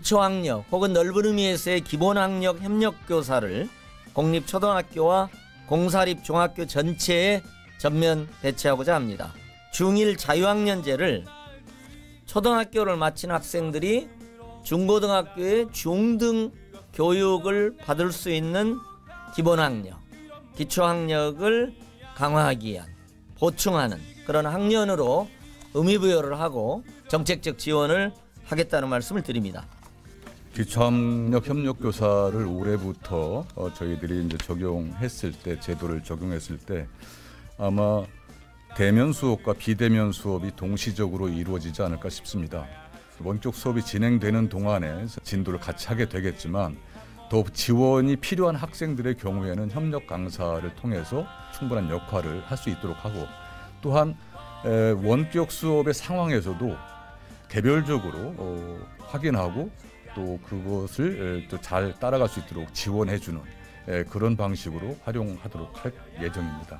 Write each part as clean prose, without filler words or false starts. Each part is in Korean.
기초학력 혹은 넓은 의미에서의 기본학력 협력교사를 공립초등학교와 공사립 중학교 전체에 전면 배치하고자 합니다. 중1 자유학년제를 초등학교를 마친 학생들이 중고등학교의 중등 교육을 받을 수 있는 기본학력, 기초학력을 강화하기 위한 보충하는 그런 학년으로 의미부여를 하고 정책적 지원을 하겠다는 말씀을 드립니다. 기초학력 협력교사를 올해부터 저희들이 이제 적용했을 때, 제도를 적용했을 때 아마 대면 수업과 비대면 수업이 동시적으로 이루어지지 않을까 싶습니다. 원격 수업이 진행되는 동안에 진도를 같이 하게 되겠지만 더 지원이 필요한 학생들의 경우에는 협력 강사를 통해서 충분한 역할을 할 수 있도록 하고, 또한 원격 수업의 상황에서도 개별적으로 확인하고 또 그것을 또 잘 따라갈 수 있도록 지원해주는 그런 방식으로 활용하도록 할 예정입니다.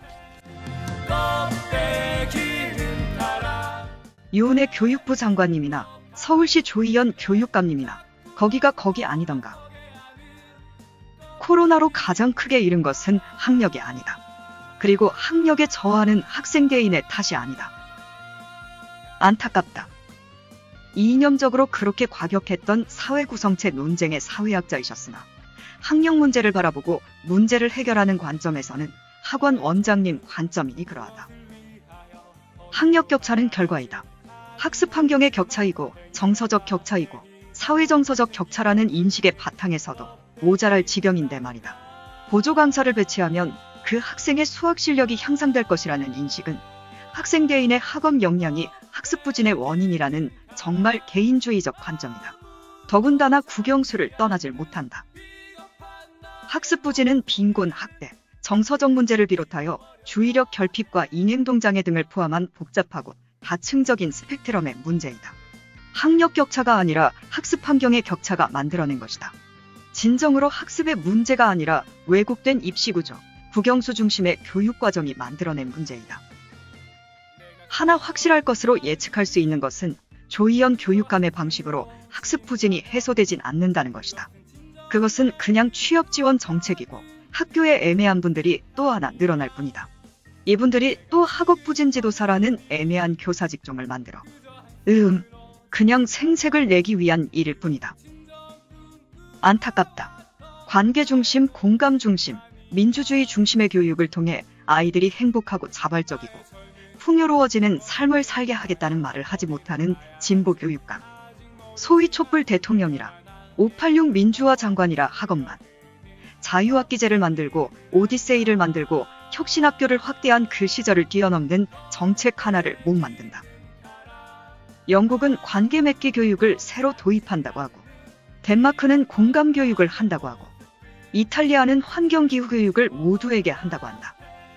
유은혜 교육부 장관님이나 서울시 조희연 교육감님이나 거기가 거기 아니던가. 코로나로 가장 크게 잃은 것은 학력이 아니다. 그리고 학력에 저하는 학생 개인의 탓이 아니다. 안타깝다. 이념적으로 그렇게 과격했던 사회구성체 논쟁의 사회학자이셨으나 학력 문제를 바라보고 문제를 해결하는 관점에서는 학원 원장님 관점이 그러하다. 학력 격차는 결과이다. 학습 환경의 격차이고 정서적 격차이고 사회정서적 격차라는 인식의 바탕에서도 모자랄 지경인데 말이다. 보조 강사를 배치하면 그 학생의 수학 실력이 향상될 것이라는 인식은 학생 개인의 학업 역량이 학습 부진의 원인이라는 정말 개인주의적 관점이다. 더군다나 국영수를 떠나질 못한다. 학습 부진은 빈곤, 학대, 정서적 문제를 비롯하여 주의력 결핍과 인행동장애 등을 포함한 복잡하고 다층적인 스펙트럼의 문제이다. 학력 격차가 아니라 학습 환경의 격차가 만들어낸 것이다. 진정으로 학습의 문제가 아니라 왜곡된 입시구조, 국영수 중심의 교육과정이 만들어낸 문제이다. 하나 확실할 것으로 예측할 수 있는 것은 조희연 교육감의 방식으로 학습 부진이 해소되진 않는다는 것이다. 그것은 그냥 취업 지원 정책이고 학교에 애매한 분들이 또 하나 늘어날 뿐이다. 이분들이 또 학업 부진 지도사라는 애매한 교사 직종을 만들어 그냥 생색을 내기 위한 일일 뿐이다. 안타깝다. 관계 중심, 공감 중심, 민주주의 중심의 교육을 통해 아이들이 행복하고 자발적이고 풍요로워지는 삶을 살게 하겠다는 말을 하지 못하는 진보 교육감. 소위 촛불 대통령이라 586 민주화 장관이라 하건만 자유학기제를 만들고 오디세이를 만들고 혁신학교를 확대한 그 시절을 뛰어넘는 정책 하나를 못 만든다. 영국은 관계 맺기 교육을 새로 도입한다고 하고 덴마크는 공감 교육을 한다고 하고 이탈리아는 환경기후 교육을 모두에게 한다고 한다.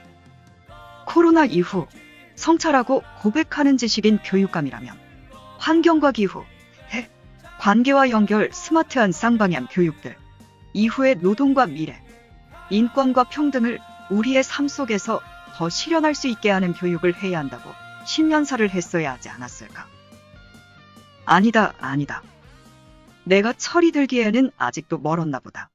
코로나 이후 성찰하고 고백하는 지식인 교육감이라면 환경과 기후, 해, 관계와 연결, 스마트한 쌍방향 교육들, 이후의 노동과 미래, 인권과 평등을 우리의 삶 속에서 더 실현할 수 있게 하는 교육을 해야 한다고 10년사를 했어야 하지 않았을까? 아니다. 내가 철이 들기에는 아직도 멀었나 보다.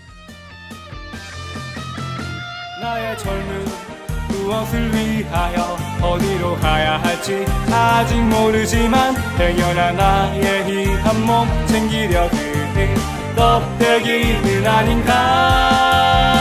나의 젊음 무엇을 위하여 어디로 가야 할지 아직 모르지만 행여나 나의 한 몸 챙기려 드는 껍데기는 아닌가.